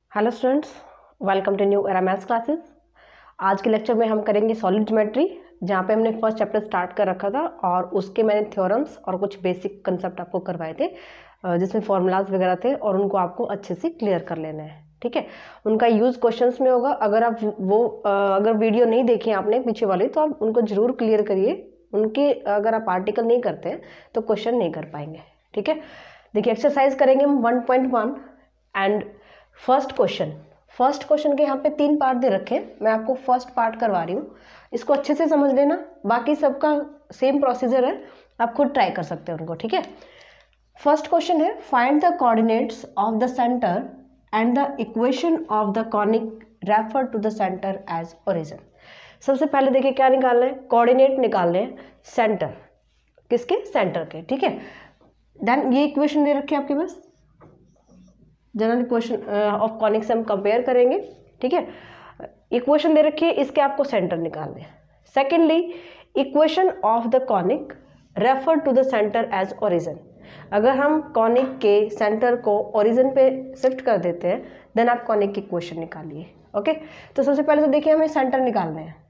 Hello students, welcome to new era maths classes. आज के lecture में हम करेंगे सॉलिड ज्योमेट्री, जहाँ पे हमने फर्स्ट चैप्टर स्टार्ट कर रखा था और उसके मैंने थ्योरम्स और कुछ बेसिक कंसेप्ट आपको करवाए थे, जिसमें फॉर्मूलाज वगैरह थे और उनको आपको अच्छे से क्लियर कर लेना है। ठीक है, उनका यूज़ क्वेश्चंस में होगा। अगर आप अगर वीडियो नहीं देखें आपने पीछे वाली, तो आप उनको जरूर क्लियर करिए। उनके अगर आप आर्टिकल नहीं करते हैं तो क्वेश्चन नहीं कर पाएंगे। ठीक है, देखिए एक्सरसाइज करेंगे हम 1.1 एंड फर्स्ट क्वेश्चन के यहाँ पे 3 पार्ट दे रखे हैं। मैं आपको फर्स्ट पार्ट करवा रही हूँ, इसको अच्छे से समझ लेना। बाकी सबका सेम प्रोसीजर है, आप खुद ट्राई कर सकते हैं उनको। ठीक है, फर्स्ट क्वेश्चन है, find the coordinates of the centre and the equation of the conic refer to the centre as origin. सबसे पहले देखिए क्या निकालना है, कोऑर्डिनेट निकालने हैं सेंटर, किसके, सेंटर के। ठीक है, देन ये इक्वेशन दे रखी है आपके पास, जनरल इक्वेशन ऑफ कॉनिक से हम कंपेयर करेंगे। ठीक है, इक्वेशन दे रखी है, इसके आपको सेंटर निकालने हैं। Secondly, equation of the conic refer to the centre as origin. अगर हम कॉनिक के सेंटर को ओरिजिन पे शिफ्ट कर देते हैं, देन आप कॉनिक की इक्वेशन निकालिए। ओके, तो सबसे पहले तो देखिए हमें सेंटर निकालने हैं।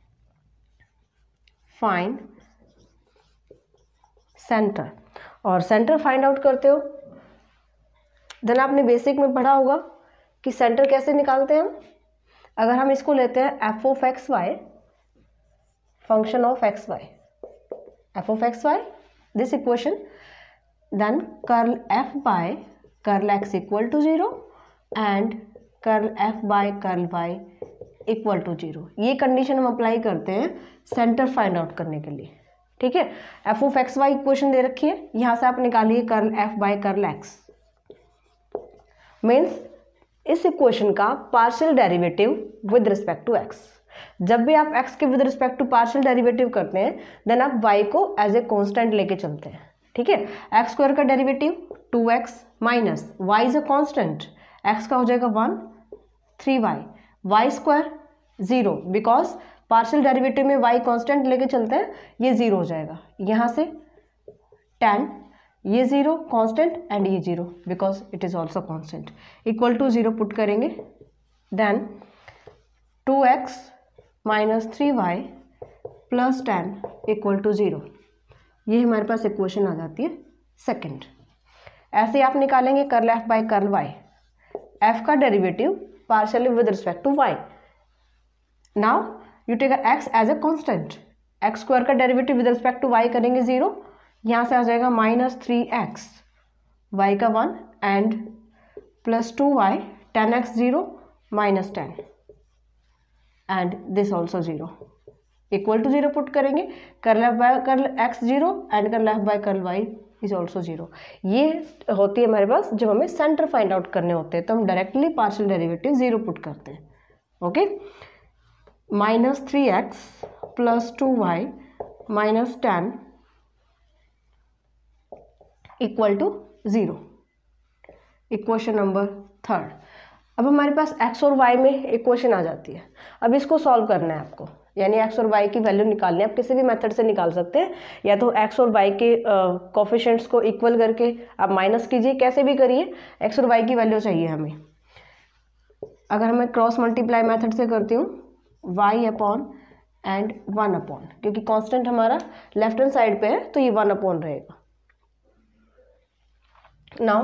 फाइंड सेंटर, और सेंटर फाइंड आउट करते हो, देन आपने बेसिक में पढ़ा होगा कि सेंटर कैसे निकालते हैं हम। अगर हम इसको लेते हैं F of X Y, function of X Y, F of X Y, this equation, then curl F by curl x equal to 0 and curl F by curl Y equal to 0। ये कंडीशन हम apply करते हैं centre find out करने के लिए। ठीक है, F of X Y equation दे रखी है, यहाँ से आप निकालिए curl F by curl X. Means इस इक्वेशन का partial derivative with respect to X. जब भी आप x के with respect to partial derivative करते हैं, देन आप y को एज ए कांस्टेंट लेके चलते हैं। ठीक है, एक्स स्क्वायर का derivative 2x minus y is a constant, x का हो जाएगा 1, 3y, y square 0, because partial derivative में y कांस्टेंट लेके चलते हैं, ये 0 हो जाएगा। यहाँ से 10, ये 0 कांस्टेंट एंड ये 0 because it is also constant, equal to 0 put करेंगे। Then 2x minus 3y plus 10 equal to 0। ये हमारे पास इक्वेशन आ जाती है सेकंड। ऐसे आप निकालेंगे curl F by curl Y, F का derivative partially with respect to Y. Now you take X as a constant, X square का derivative with respect to Y करेंगे 0, यहाँ से आ जाएगा माइनस 3x, y का 1 and plus 2y, 10x 0 minus 10 and this also 0, equal to 0 put करेंगे। Curl F by curl x 0 and curl F by curl y is also 0। ये होती है हमारे पास जब हमें सेंटर फाइंड आउट करने होते हैं, तो हम डायरेक्टली पार्शियल डेरिवेटिव 0 पुट करते हैं। Okay, minus 3x plus 2y minus 10 equal to 0, equation number third. अब हमारे पास x और y में इक्वेशन आ जाती है। अब इसको सॉल्व करना है आपको, यानी x और y की वैल्यू निकालनी है। आप किसी भी मेथड से निकाल सकते हैं, या तो x और y के कोफिशिएंट्स को इक्वल करके आप माइनस कीजिए, कैसे भी करिए, x और y की वैल्यू चाहिए हमें। अगर मैं क्रॉस मल्टीप्लाई मेथड से करती हूँ, y अपॉन एंड 1 अपॉन, क्योंकि कॉन्स्टेंट हमारा लेफ्ट हैंड साइड पे है तो ये 1 अपॉन रहेगा। नाउ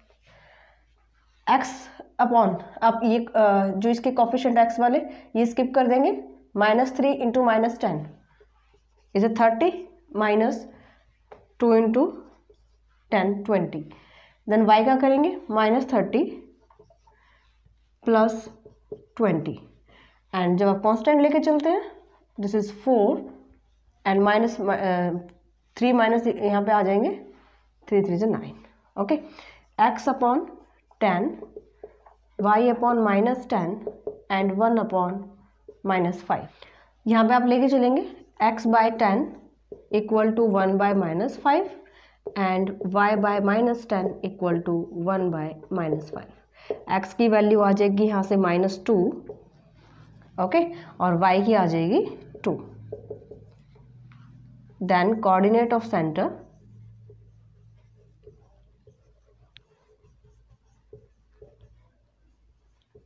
x अपॉन, आप ये जो इसके कोफिशिएंट x वाले ये स्किप कर देंगे, minus 3 into minus 10 is a 30, minus 2 into 10 20। Then y का करेंगे माइनस 30 प्लस 20, एंड जब आप कांस्टेंट लेके चलते हैं, this is 4 and minus 3 minus यहाँ पे आ जाएंगे, 3 3 से 9। Okay, x upon 10, y upon minus 10 and 1 upon minus 5। यहाँ पे आप लेके चलेंगे x by 10 equal to 1 by minus 5 and y by minus 10 equal to 1 by minus 5। x की वैल्यू आ जाएगी यहाँ से माइनस 2, ओके, और y की आ जाएगी 2। Then coordinate of centre,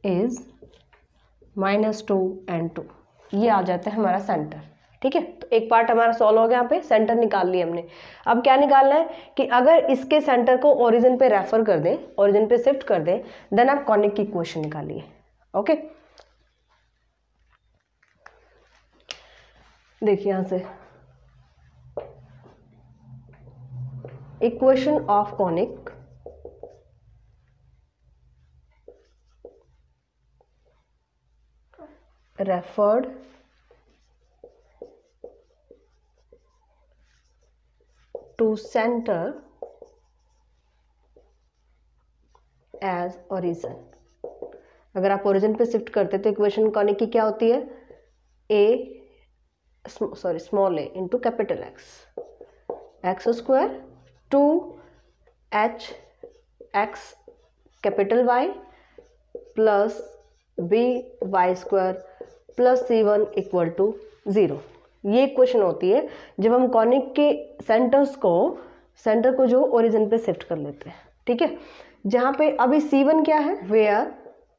is -2 and 2। ये आ जाता है हमारा सेंटर। ठीक है, तो एक पार्ट हमारा सॉल्व हो गया, यहाँ पे सेंटर निकाल लिया हमने। अब क्या निकालना है कि अगर इसके सेंटर को ओरिजिन पे रेफर कर दें, ओरिजिन पे शिफ्ट कर दें, देन आप कॉनिक की इक्वेशन निकालिए। ओके, देखिए यहां से equation of conic referred to centre as origin. अगर आप ओरिजिन पे शिफ्ट करते तो इक्वेशन कॉनिक की क्या होती है, small A into capital X square 2h x capital Y plus B Y square plus C1 equal to 0। ये इक्वेशन होती है जब हम कॉनिक के सेंटर को जो ओरिजिन पे शिफ्ट कर लेते हैं। ठीक है, जहाँ पे अभी C1 क्या है, वेयर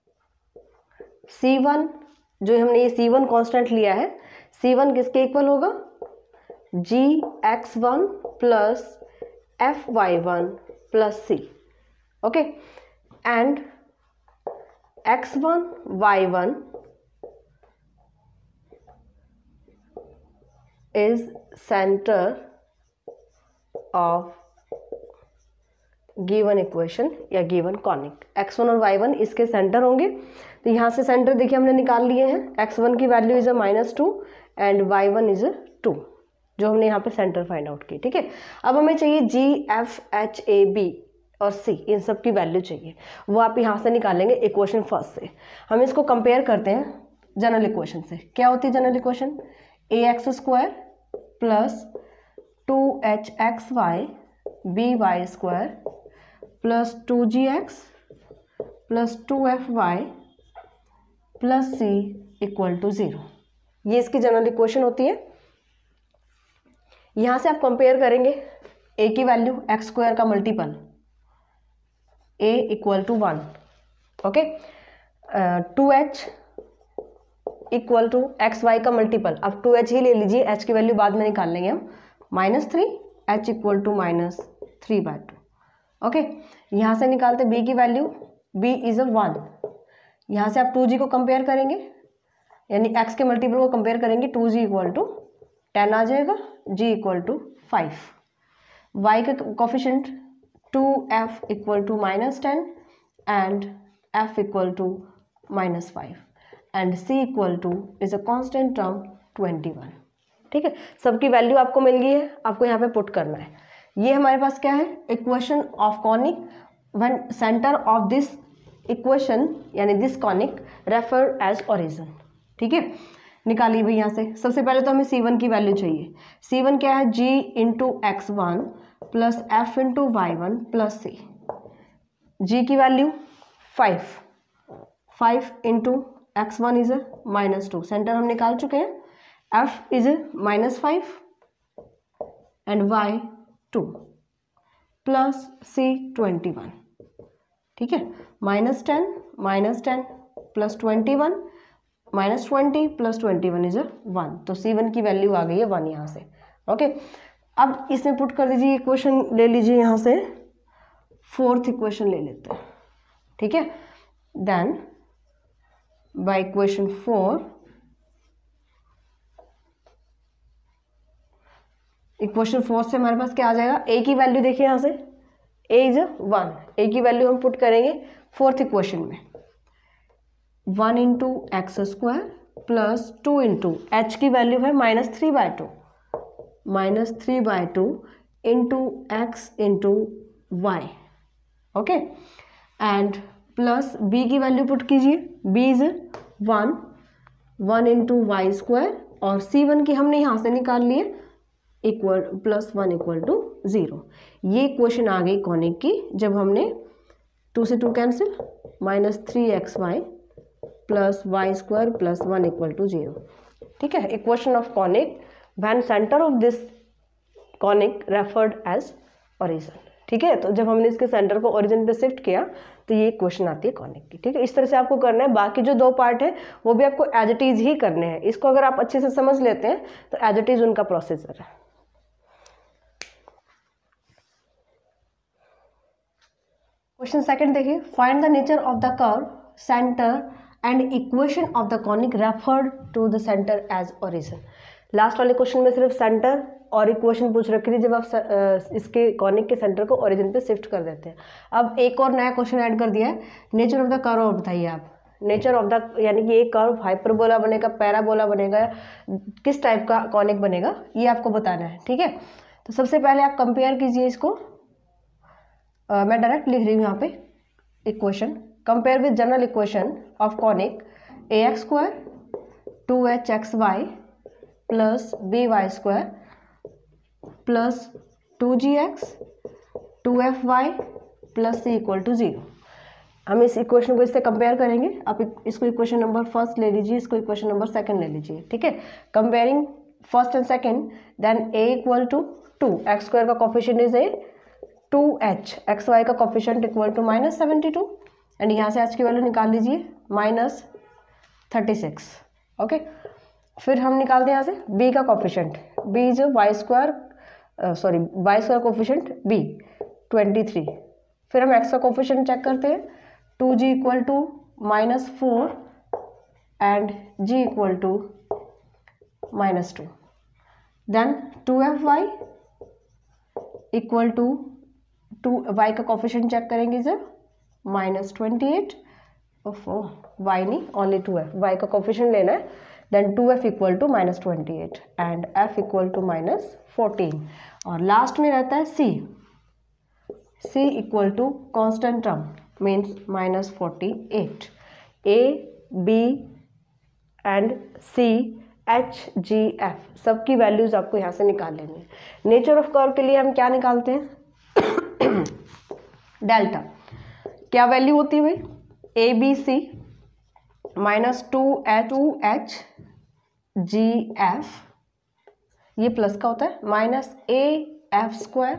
C1 जो हमने ये C1 कांस्टेंट लिया है, C1 किसके इक्वल होगा, gx1 plus fy1 plus c। Okay, and x1 y1 is centre of given equation या गिवन कॉनिक। x1 और y1 इसके सेंटर होंगे। तो यहाँ से सेंटर देखिए हमने निकाल लिए हैं। x1 की value is -2 and y1 is 2, जो हमने यहाँ पे सेंटर फाइंड आउट की। ठीक है, अब हमें चाहिए g f h a b और c, इन सब की वैल्यू चाहिए, वो आप यहाँ से निकालेंगे इक्वेशन फर्स्ट से। हम इसको कंपेयर करते हैं जनरल इक्वेशन से। क्या होती है general equation, ax square plus 2hxy by square plus 2gx plus 2fy plus c equal to 0। ये इसकी जनरल इक्वेशन होती है। यहाँ से आप कंपेयर करेंगे a की वैल्यू एक्स स्क्वायर का multiple a equal to 1। Okay, 2h equal to X Y का मल्टीपल, अब 2h ही ले लीजिए, h की वैल्यू बाद में निकाल लेंगे हम, -3 h इक्वल टू -3/2। ओके, यहाँ से निकालते b की वैल्यू, b इज 1। यहाँ से आप 2g को कंपेयर करेंगे, यानी x के मल्टीपल को कंपेयर करेंगे, 2g इक्वल टू 10 आ जाएगा, g इक्वल टू 5। y का coefficient 2f equal to -10 and f equal to -5 and c equal to is a constant term 21। ठीक है, सबकी वैल्यू आपको मिल गई है, आपको यहाँ पे पुट करना है। ये हमारे पास क्या है, equation of conic when centre of this equation यानी this conic refer as origin. ठीक है, निकालिए भाई यहाँ से। सबसे पहले तो हमें C1 की वैल्यू चाहिए। C1 क्या है, g into x1 plus f into y1 plus c। g की value 5 into x1 is -2, centre हम निकाल चुके हैं, f is -5 and y 2 plus c 21। ठीक है, -10 प्लस 21 -20 प्लस 21 इज 1। तो C1 की वैल्यू आ गई है 1 यहाँ से। ओके, अब इसमें पुट कर दीजिए, इक्वेशन ले लीजिए यहाँ से, फोर्थ इक्वेशन ले लेते हैं। ठीक है, देन बाय इक्वेशन 4, इक्वेशन 4 से हमारे पास क्या आ जाएगा, a की वैल्यू देखिए यहाँ से, a इज 1, a की वैल्यू हम पुट करेंगे फोर्थ इक्वेशन में, 1 into x square plus 2 into H की वैल्यू है -3/2 into x into y. Okay, and plus b की वैल्यू पुट कीजिए, b is 1 into y square और C1 की हमने यहाँ से निकाल लिए इक्वल +1 इक्वल टू 0। ये इक्वेशन आ गई कॉनिक की, जब हमने 2 से 2 cancel, -3xy plus y square plus 1 equal to 0। ठीक है, equation of conic when centre of this conic referred as origin. ठीक है। तो जब हमने इसके सेंटर को ओरिजिन पे शिफ्ट किया तो ये इक्वेशन आती है कॉनिक की। ठीक है, इस तरह से आपको करना है। बाकी जो 2 पार्ट है वो भी आपको एज इट इज ही करने हैं। इसको अगर आप अच्छे से समझ लेते हैं तो एज इट इज उनका प्रोसीजर है। क्वेश्चन सेकंड देखिए, find the nature of the curve, centre and equation of the conic referred to the centre as origin. Last वाले क्वेश्चन में सिर्फ सेंटर और इक्वेशन पूछ रखी थी जब आप इसके कॉनिक के सेंटर को ओरिजिन पे शिफ्ट कर देते हैं। अब एक और नया क्वेश्चन ऐड कर दिया है, नेचर ऑफ द कर्व बताइए आप। नेचर ऑफ द यानी कि एक कर्व हाइपरबोला बनेगा, पैराबोला बनेगा, किस टाइप का कॉनिक बनेगा ये आपको बताना है। ठीक है, तो सबसे पहले आप कंपेयर कीजिए इसको। मैं डायरेक्ट लिख रही हूँ यहाँ पे equation. Compare with general equation of conic ax² 2hxy plus by² plus 2gx 2fy plus c equal to 0। हम इस इक्वेशन को इससे कंपेयर करेंगे। आप इसको इक्वेशन नंबर फर्स्ट ले लीजिए, इसको इक्वेशन नंबर सेकंड ले लीजिए। ठीक है, comparing first and second, then a equal to 2, x² का coefficient is a, 2h xy का कोफिशिएंट इक्वल टू -72 एंड यहाँ से h की वैल्यू निकाल लीजिए -36। ओके, फिर हम निकालते हैं यहाँ से b का coefficient, b is y² coefficient b 23। फिर हम x का कोफिशिएंट चेक करते हैं, 2g equal to -4 and g equal to -2। Then 2fy equal to 2y का कोफिशिएंट चेक करेंगे सर -28, y नहीं ओनली 2f, y का कोफिशिएंट लेना है। Then 2f equal to -28 and f equal to -14 और लास्ट में रहता है c equal to constant term means -48। a b and c h g f सबकी वैल्यूज आपको यहाँ से निकाल लेनी है। नेचर ऑफ कर्व के लिए हम क्या निकालते हैं डेल्टा। क्या वैल्यू होती है भाई, a b c -2h g f, ये प्लस का होता है, -af²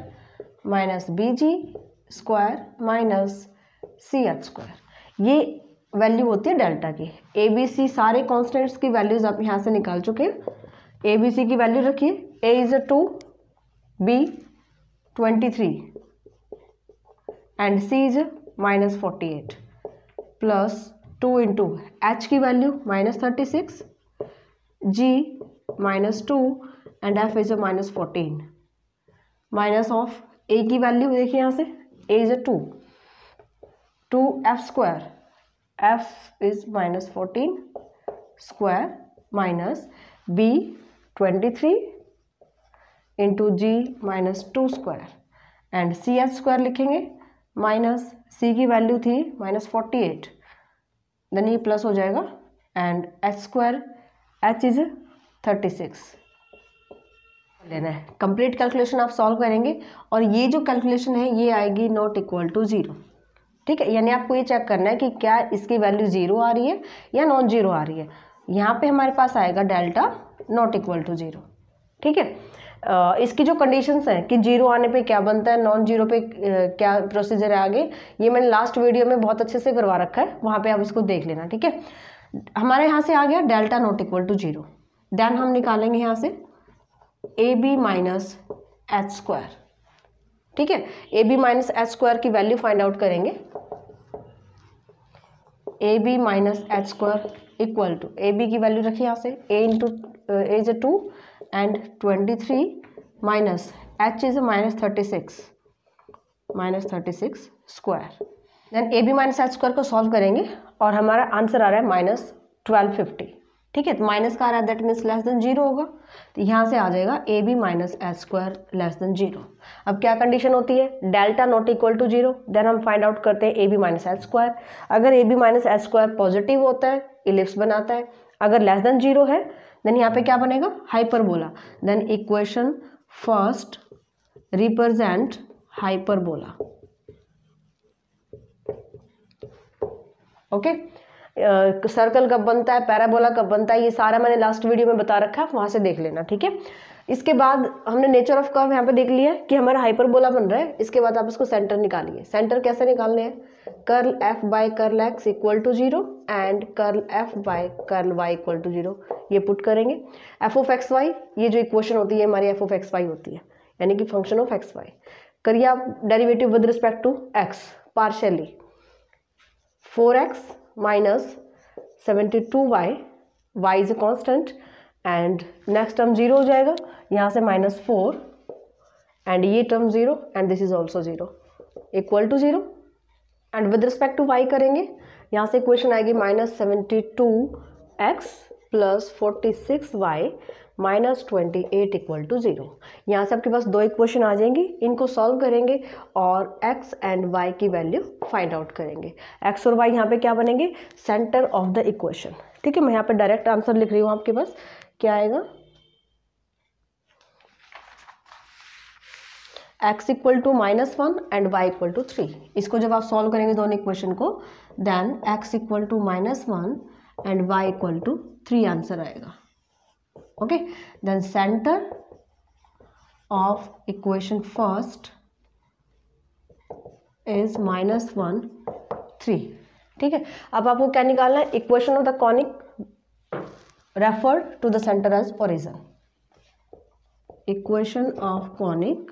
-bg² -ch²। ये वैल्यू होती है डेल्टा की। ए बी सी सारे कॉन्स्टेंट्स की वैल्यूज आप यहाँ से निकाल चुके हैं। ए बी सी की वैल्यू रखिए, A is 2, B 23 and C is -48 plus 2 into H की value -36, G -2 and F is -14 minus of A की वैल्यू देखिए यहाँ से, A is 2f², f is -14 square minus b 23 into G -2² and ch² लिखेंगे minus c की value थी -48, then ये plus हो जाएगा एंड h² h इज 36 लेना है। कंप्लीट कैलकुलेशन आप सॉल्व करेंगे और ये जो कैलकुलेशन है ये आएगी नॉट इक्वल टू 0। ठीक है, यानी आपको ये चेक करना है कि क्या इसकी वैल्यू 0 आ रही है या नॉन 0 आ रही है। यहाँ पे हमारे पास आएगा डेल्टा नॉट इक्वल टू 0। ठीक है, इसकी जो कंडीशंस हैं कि 0 आने पे क्या बनता है, नॉन 0 पे क्या प्रोसीजर है आगे, ये मैंने लास्ट वीडियो में बहुत अच्छे से करवा रखा है, वहाँ पे आप इसको देख लेना। ठीक है, हमारे यहाँ से आ गया delta not equal to 0। Then हम निकालेंगे यहाँ से ए बी -h²। ठीक है, ए बी -h² की वैल्यू फाइंड आउट करेंगे। A b -h² equal to, a b की वैल्यू रखिए यहाँ से, a into a is 2 and 23 minus h is -36 square. Then a b -h² को सॉल्व करेंगे और हमारा आंसर आ रहा है -1250। ठीक है, तो माइनस का आ रहा है, दैट मीन्स लेस देन 0 होगा, तो यहाँ से आ जाएगा A b -h² less than 0। अब क्या कंडीशन होती है, delta not equal to 0, then हम फाइंड आउट करते हैं ए बी -h²। अगर ए बी -h² पॉजिटिव होता है इलिप्स बनाता है, अगर लेस देन 0 है देन यहाँ पे क्या बनेगा, hyperbola. Then equation first represent hyperbola. Okay, circle कब बनता है, पैराबोला कब बनता है, ये सारा मैंने लास्ट वीडियो में बता रखा है, वहाँ से देख लेना, ठीक है। इसके बाद हमने नेचर ऑफ कर्व यहाँ पे देख लिया कि हमारा हाइपरबोला बन रहा है। इसके बाद आप इसको सेंटर निकालिए। सेंटर कैसे निकालने हैं, curl F by curl x equal to 0 and curl F by curl Y equal to 0, ये पुट करेंगे। एफ ऑफ एक्स वाई, ये जो इक्वेशन होती है हमारी एफ ऑफ एक्स वाई होती है, यानी कि फंक्शन ऑफ एक्स वाई। करिए आप derivative with respect to x partially, 4x minus 72y, y is a constant and next term 0 हो जाएगा, यहाँ से -4 एंड ये term 0 and this is also 0 equal to 0 and with respect to y करेंगे, यहाँ से इक्वेशन आएगी -72x plus 46y minus 28 equal to 0। यहाँ से आपके पास दो इक्वेशन आ जाएंगी, इनको सॉल्व करेंगे और x एंड y की वैल्यू फाइंड आउट करेंगे। x और y यहाँ पे क्या बनेंगे, सेंटर ऑफ द इक्वेशन, ठीक है। मैं यहाँ पे डायरेक्ट आंसर लिख रही हूँ, आपके पास क्या आएगा, x equal to -1 and y equal to 3। इसको जब आप सॉल्व करेंगे दोनों इक्वेशन को, then x equal to -1 and y equal to 3 answer आएगा। Okay, then centre of equation first is -1 3, ठीक है। अब आपको क्या निकालना है, equation of the conic referred to the centre as origin. Equation of conic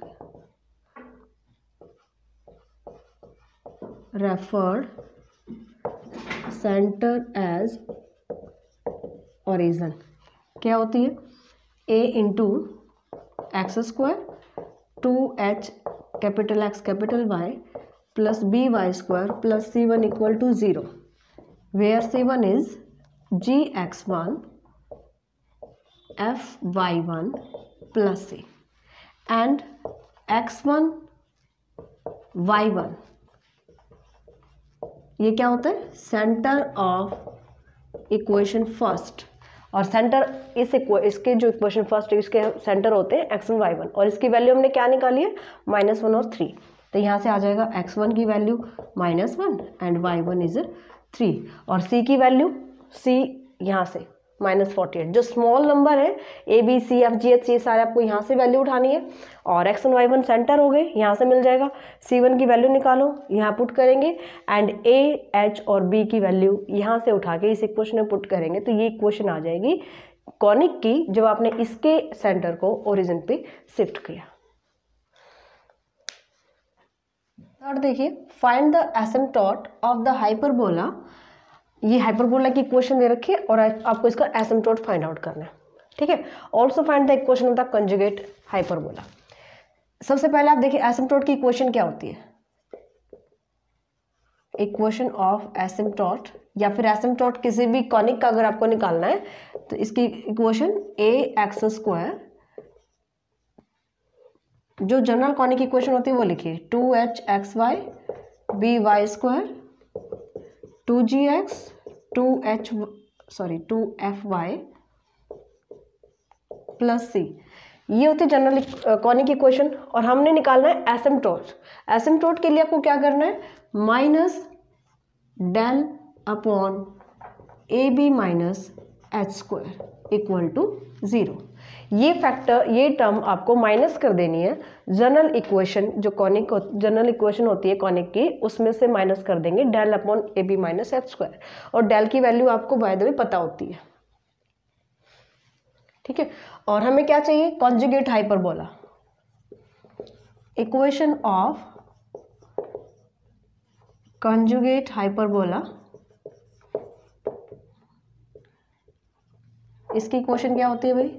referred centre as origin क्या होती है, a into x square 2h capital x capital y plus B Y square plus c1 equal to 0, where c1 is gx1 fy1 plus c and x1 y1, ये क्या होता है, centre of equation first. और सेंटर इसके जो equation first है इसके सेंटर होते हैं x1 y1, और इसकी वैल्यू हमने क्या निकाली है, -1 और 3। तो यहाँ से आ जाएगा x1 की वैल्यू -1 एंड y1 इज 3, और c की वैल्यू c यहाँ से -48। जो स्मॉल नंबर है a b c f g h, ये सारे आपको यहाँ से वैल्यू उठानी है, और x1 y1 सेंटर हो गए, यहाँ से मिल जाएगा। c1 की वैल्यू निकालो, यहाँ पुट करेंगे एंड a h और b की वैल्यू यहाँ से उठा के इस इक्वेशन में पुट करेंगे, तो ये इक्वेशन आ जाएगी कॉनिक की, जब आपने इसके सेंटर को ओरिजिन पे शिफ्ट किया। और देखिए, find the asymptote of the hyperbola. ये हाइपरबोला की इक्वेशन दे रखी है और आपको इसका एसिम्पटोट फाइंड आउट करना है, ठीक है। Also find the equation of the conjugate hyperbola. सबसे पहले आप देखिए एसिम्पटोट की इक्वेशन क्या होती है, इक्वेशन ऑफ एसिम्पटोट या फिर एसिम्पटोट किसी भी कॉनिक का अगर आपको निकालना है तो इसकी इक्वेशन ax स्क्वायर, जो जनरल कॉनिक इक्वेशन होती है वो लिखिए 2hxy by square 2gx 2fy plus c, ये होती है जनरल कॉनिक इक्वेशन। और हमने निकालना है एसिम्पटोट। एसिम्पटोट के लिए आपको क्या करना है, minus del upon ab minus H square equal to 0। ये फैक्टर, ये टर्म आपको माइनस कर देनी है जनरल इक्वेशन, जो कॉनिक जनरल इक्वेशन होती है कॉनिक की, उसमें से माइनस कर देंगे del upon a B minus H square, और डेल की वैल्यू आपको बाय द वे पता होती है, ठीक है। और हमें क्या चाहिए, conjugate hyperbola. Equation of conjugate hyperbola, इसकी इक्वेशन क्या होती है भाई,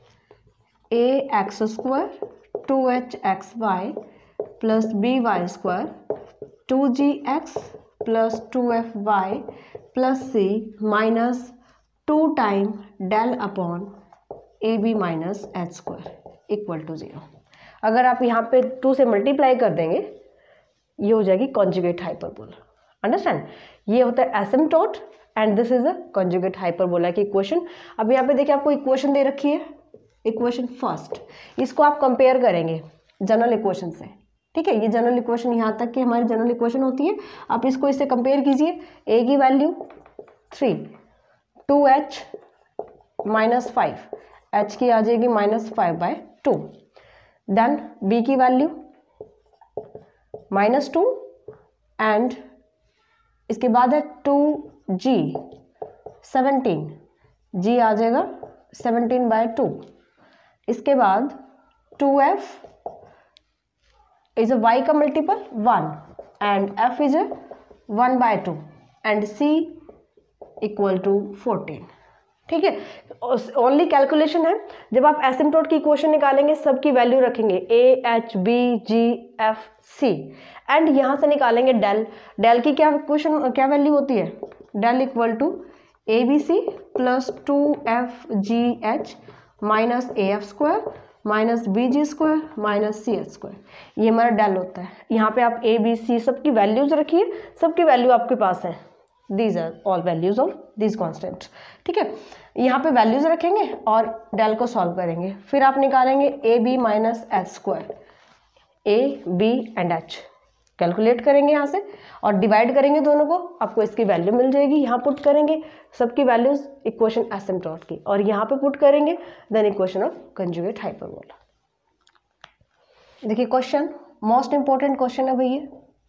ax square 2hxy plus by square 2gx plus 2fy plus c minus 2 time del upon ab minus H square equal to 0। अगर आप यहाँ पे 2 से मल्टीप्लाई कर देंगे, ये हो जाएगी कॉन्जुगेट हाइपरबोला। अंडरस्टैंड, ये होता है asymptote and this is a conjugate hyperbola की इक्वेशन। अब यहाँ पे देखिए आपको इक्वेशन दे रखी है, इक्वेशन फर्स्ट, इसको आप कंपेयर करेंगे जनरल इक्वेशन से, ठीक है। ये जनरल इक्वेशन यहाँ तक कि हमारी जनरल इक्वेशन होती है, आप इसको इससे कंपेयर कीजिए। a की वैल्यू 3, 2h -5, h की आ जाएगी -5/2। देन b की वैल्यू -2 एंड इसके बाद है 2g 17, g आ जाएगा 17/2। इसके बाद 2f इज a y का multiple 1 and f is a 1/2 and c equal to 14। ठीक है, ओनली कैलकुलेशन है। जब आप एसिम्प्टोट की इक्वेशन निकालेंगे सबकी वैल्यू रखेंगे a, h, b, g, f, c and यहाँ से निकालेंगे डेल। डेल की क्या इक्वेशन, क्या वैल्यू होती है? Del equal to abc plus 2fgh minus af square minus bg square minus cs square, ये हमारा डेल होता है। यहाँ पे आप a, b, c सबकी वैल्यूज रखिए, सबकी वैल्यू आपके पास है। These are all values of this constant. ठीक है, यहाँ पे वैल्यूज रखेंगे और डेल को सॉल्व करेंगे। फिर आप निकालेंगे a B minus H square, A b and h calculate करेंगे यहाँ से और डिवाइड करेंगे दोनों को, आपको इसकी वैल्यू मिल जाएगी। यहाँ पुट करेंगे सबकी वैल्यूज इक्वेशन एसिम्प्टोट की और यहाँ पे पुट करेंगे then equation of conjugate hyperbola. देखिए क्वेश्चन, मोस्ट इंपॉर्टेंट क्वेश्चन है भैया।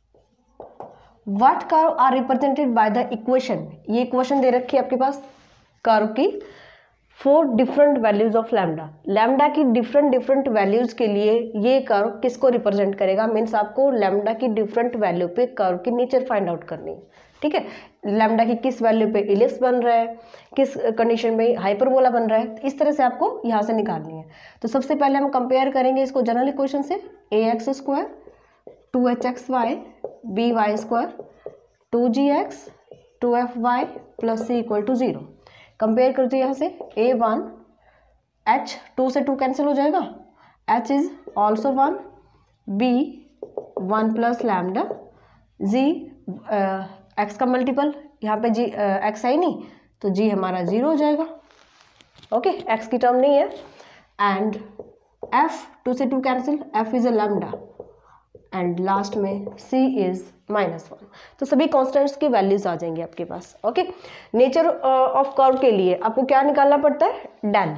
What curve are represented by the equation, ये इक्वेशन दे रखी है आपके पास कर्व की 4 different values of lambda. Lambda की डिफरेंट वैल्यूज के लिए ये कर्व किसको रिप्रेजेंट करेगा? मीन्स आपको लैम्डा की डिफरेंट वैल्यू पे कर्व की नेचर फाइंड आउट करनी है। ठीक है, लैम्डा की किस वैल्यू पे इलिप्स बन रहा है, किस कंडीशन में हाइपरबोला बन रहा है, इस तरह से आपको यहाँ से निकालनी है। तो सबसे पहले हम कंपेयर करेंगे इसको जनरल इक्वेशन से, ax square 2hxy by square 2gx 2fy plus c equal to 0। Compare करते हैं यहाँ से a1 h 2 से 2 कैंसिल हो जाएगा, h is also 1, b 1 plus lambda, g x का मल्टीपल, यहाँ पे g x है ही नहीं तो g हमारा 0 हो जाएगा। ओके, x की टर्म नहीं है। एंड f 2 से 2 cancel, f is a lambda and last में c इज -1। तो सभी कॉन्स्टेंट्स की वैल्यूज आ जाएंगी आपके पास। ओके, नेचर ऑफ कर्व के लिए आपको क्या निकालना पड़ता है? Del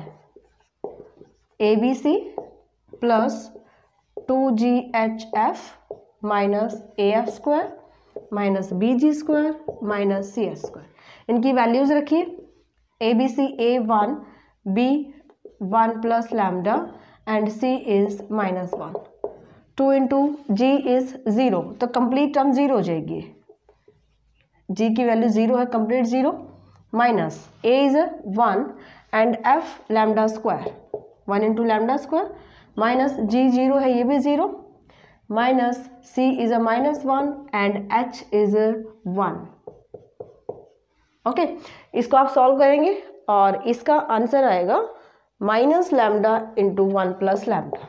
abc plus 2ghf minus af square minus bg square minus cs square, इनकी वैल्यूज रखिए। abc a1 b 1 plus lambda and c is -1। 2 into g is 0, तो कंप्लीट टर्म 0 हो जाएगी। जी की वैल्यू 0 है, complete 0 minus a is 1 and f lambda square 1 into lambda square minus g 0 है, ये भी 0 minus c is a -1 and h is 1। Okay, इसको आप सॉल्व करेंगे और इसका आंसर आएगा minus lambda into 1 plus lambda.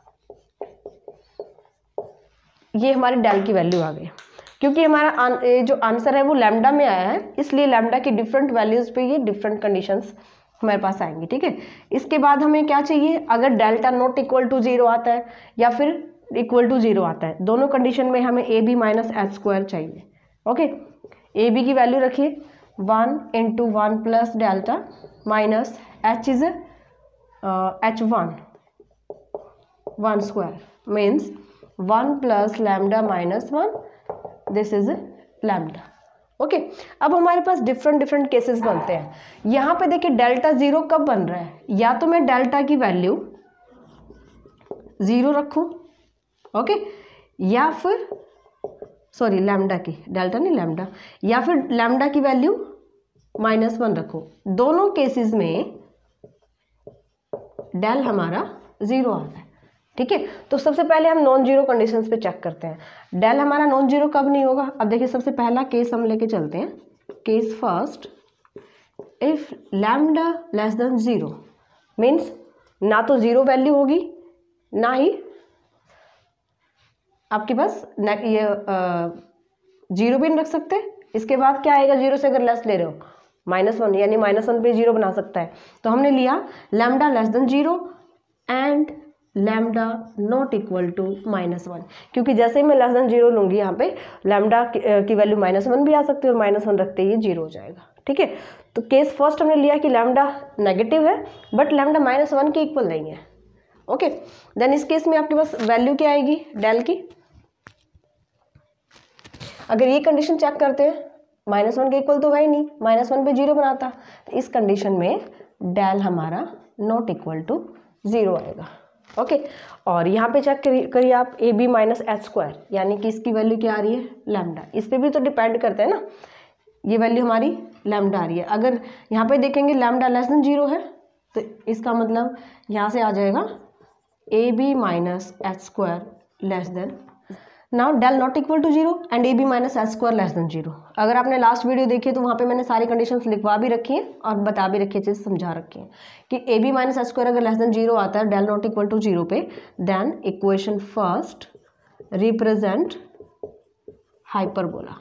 ये हमारी डेल की वैल्यू आ गई। क्योंकि हमारा जो आंसर है वो लैम्डा में आया है, इसलिए लैम्डा की डिफरेंट वैल्यूज पे ये डिफरेंट कंडीशंस हमारे पास आएंगी। ठीक है, इसके बाद हमें क्या चाहिए? अगर डेल्टा नॉट इक्वल टू 0 आता है या फिर इक्वल टू 0 आता है, दोनों कंडीशन में हमें a B minus H square चाहिए। ओके, ए बी की वैल्यू रखिए 1 into 1 plus delta minus h is h1 1 square means 1 plus lambda minus 1, this is lambda. Okay, अब हमारे पास डिफरेंट केसेस बनते हैं। यहाँ पे देखिए डेल्टा 0 कब बन रहा है? या तो मैं डेल्टा की वैल्यू 0 रखूँ, ओके, या फिर सॉरी लैम्डा की, डेल्टा नहीं लैम्डा, या फिर लैम्डा की वैल्यू -1 रखो। दोनों केसेस में डेल हमारा 0 आता है। ठीक है, तो सबसे पहले हम नॉन जीरो कंडीशंस पे चेक करते हैं डेल हमारा नॉन जीरो कब नहीं होगा। अब देखिए सबसे पहला केस हम लेके चलते हैं, case first, if lambda less than 0 means ना तो 0 वैल्यू होगी ना ही आपके पास ये 0 भी नहीं रख सकते। इसके बाद क्या आएगा? 0 से अगर लेस ले रहे हो -1, यानी -1 पे 0 बना सकता है। तो हमने लिया lambda less than 0 and lambda not equal to -1, क्योंकि जैसे ही मैं लेस देन 0 लूँगी यहाँ पे लैम्डा की वैल्यू -1 भी आ सकती है और -1 रखते ही 0 हो जाएगा। ठीक है, तो केस फर्स्ट हमने लिया कि लैम्डा नेगेटिव है बट लैम्डा -1 के इक्वल नहीं है। ओके, देन इस केस में आपके पास वैल्यू क्या आएगी डेल की। अगर ये कंडीशन चेक करते हैं -1 के इक्वल तो है ही नहीं, -1 पे 0 बनाता, तो इस कंडीशन में डेल हमारा नॉट इक्वल टू 0 आएगा। ओके, और यहाँ पे चेक करिए आप A B minus H square, यानी कि इसकी वैल्यू क्या आ रही है लैम्डा, इस पर भी तो डिपेंड करता है ना, ये वैल्यू हमारी लैम्डा आ रही है। अगर यहाँ पे देखेंगे लैम्डा लेस देन 0 है तो इसका मतलब यहाँ से आ जाएगा A B minus H square less than, now del not equal to 0 and A B minus H square less than 0। अगर आपने लास्ट वीडियो देखी है तो वहाँ पे मैंने सारी कंडीशंस लिखवा भी रखी हैं और बता भी रखी है, चीज़ समझा रखी है कि A B minus H square अगर लेस देन 0 आता है डेल नॉट इक्वल टू 0 पे, then equation first represent hyperbola.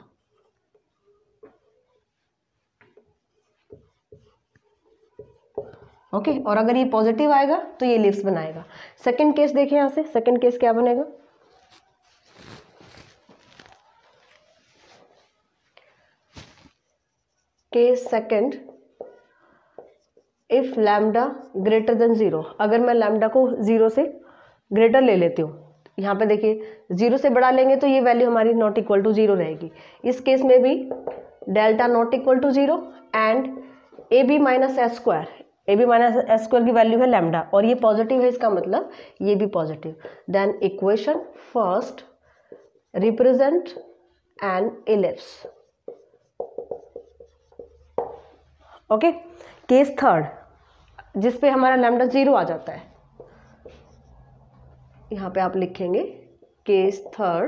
Okay, और अगर ये पॉजिटिव आएगा तो ये एलिप्स बनाएगा। सेकंड केस देखिए, यहाँ से सेकंड केस क्या बनेगा, case second, if lambda greater than 0, अगर मैं लैम्डा को 0 से ग्रेटर ले लेती हूँ, यहाँ पे देखिए 0 से बड़ा लेंगे तो ये वैल्यू हमारी नॉट इक्वल टू 0 रहेगी। इस केस में भी delta not equal to 0 and A B minus H square, A B minus H square की वैल्यू है लैम्डा और ये पॉजिटिव है, इसका मतलब ये भी positive. Then equation first represent an ellipse. Okay, case third जिस पे हमारा लैम्डा 0 आ जाता है, यहाँ पे आप लिखेंगे case third,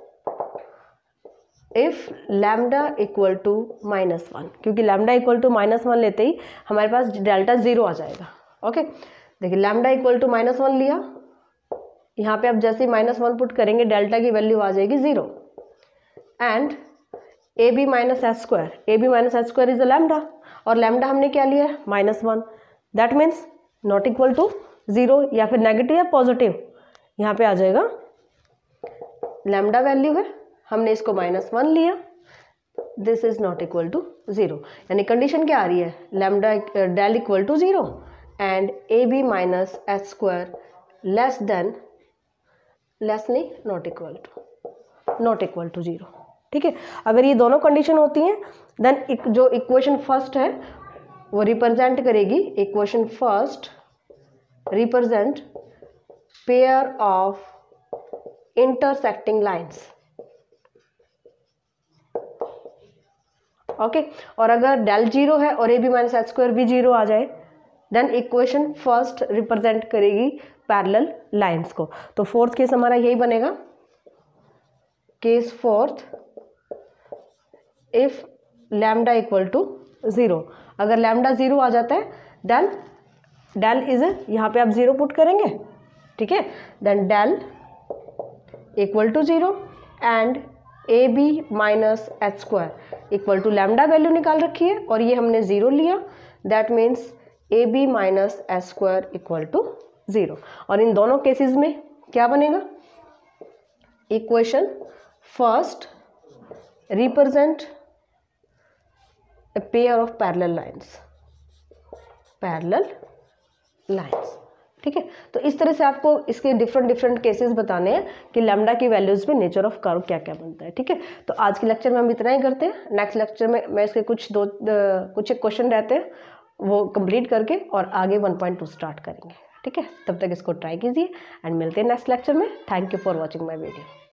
if lambda equal to -1, क्योंकि लैम्डा इक्वल टू -1 लेते ही हमारे पास डेल्टा 0 आ जाएगा। ओके, देखिए लैम्डा इक्वल टू -1 लिया, यहाँ पे आप जैसे ही -1 पुट करेंगे डेल्टा की वैल्यू आ जाएगी 0 and A B minus H square, A B minus H square is a lambda और लैम्डा हमने क्या लिया है -1, that means not equal to 0 या फिर नेगेटिव या पॉजिटिव, यहाँ पे आ जाएगा लैम्डा वैल्यू है, हमने इसको -1 लिया, this is not equal to 0, यानी कंडीशन क्या आ रही है lambda del equal to 0 and A B minus H square less than, less नहीं नॉट इक्वल टू 0। ठीक है, अगर ये दोनों कंडीशन होती हैं देन जो इक्वेशन फर्स्ट है वो रिप्रेजेंट करेगी, equation first represent pair of intersecting lines. Okay, और अगर डेल 0 है और A B minus H square भी 0 आ जाए देन इक्वेशन फर्स्ट रिप्रेजेंट करेगी पैरेलल लाइंस को। तो फोर्थ केस हमारा यही बनेगा, case fourth, if lambda equal to 0, अगर लैम्डा 0 आ जाता है देन डेल इज, यहाँ पे आप 0 पुट करेंगे, ठीक है, then del equal to 0 and A B minus H square equal to lambda value निकाल रखी है और ये हमने 0 लिया, that means A B minus H square equal to 0। और इन दोनों केसेस में क्या बनेगा, equation first represent a pair of parallel lines। ठीक है, तो इस तरह से आपको इसके डिफरेंट केसेस बताने हैं कि लैम्डा की वैल्यूज में नेचर ऑफ कर्व क्या क्या बनता है। ठीक है, तो आज के लेक्चर में हम इतना ही करते हैं, नेक्स्ट लेक्चर में मैं इसके कुछ एक क्वेश्चन रहते हैं वो कंप्लीट करके और आगे 1.2 स्टार्ट करेंगे। ठीक है, तब तक इसको ट्राई कीजिए एंड मिलते हैं नेक्स्ट लेक्चर में। Thank you for watching my video.